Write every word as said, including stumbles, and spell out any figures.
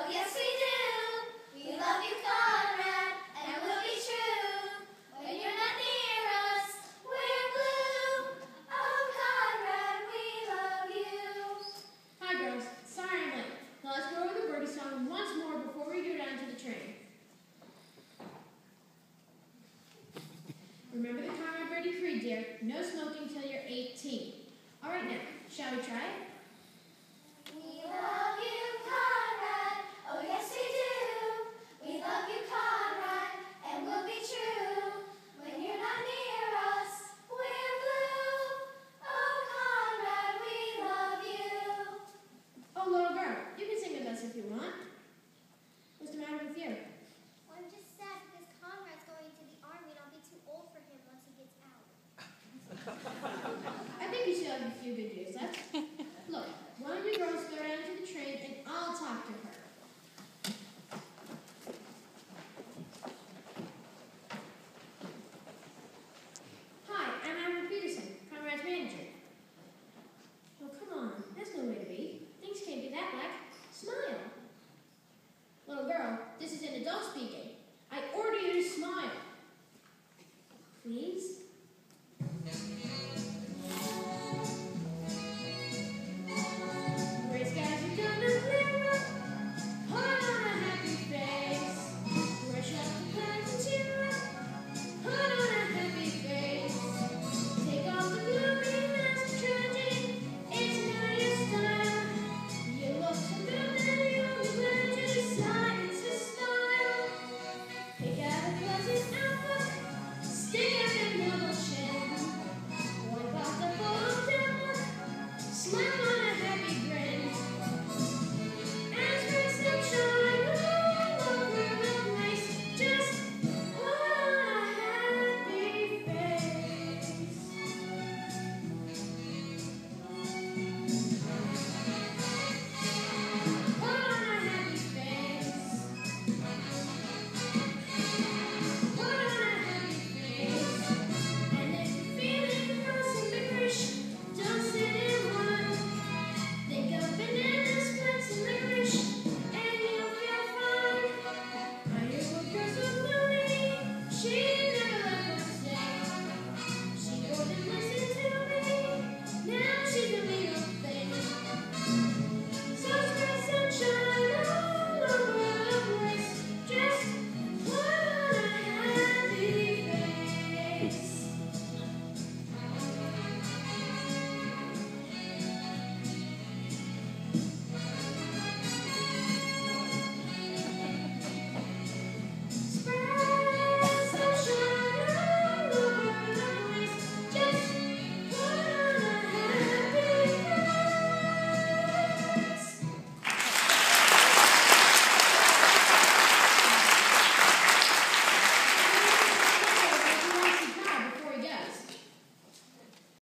Oh yes we do. We love you, Conrad, and we'll be true. When you're not near us, we're blue. Oh Conrad, we love you. Hi girls, sorry I'm late. Now let's go over the birdie song once more before we go down to the train. Remember the Conrad Birdie Creed, dear. No smoking till you're eighteen. All right now, shall we try it? We love you, Conrad. Oh yes we do. We love you, Conrad, and we'll be true. When you're not near us, we're blue. Oh Conrad, we love you. Oh, little girl, you can sing with us if you want. What's the matter with you? Well, I'm just sad because Conrad's going to the army and I'll be too old for him once he gets out. I think you still have a few good years left. Look, one of you girls go down to the train and I'll talk to her. Hi, I'm Albert Peterson, Conrad's manager. Oh, come on, that's no way to be. Things can't be that black. Smile. Little girl, this is an adult speaking. I order you to smile. Please?